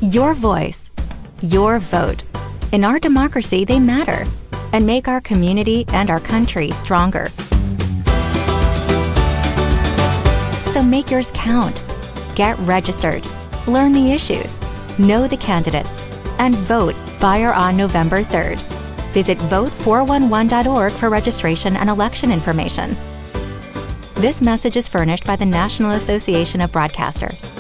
Your voice, your vote. In our democracy, they matter and make our community and our country stronger. So make yours count. Get registered, learn the issues, know the candidates, and vote by or on November 3rd. Visit VOTE411.org for registration and election information. This message is furnished by the National Association of Broadcasters.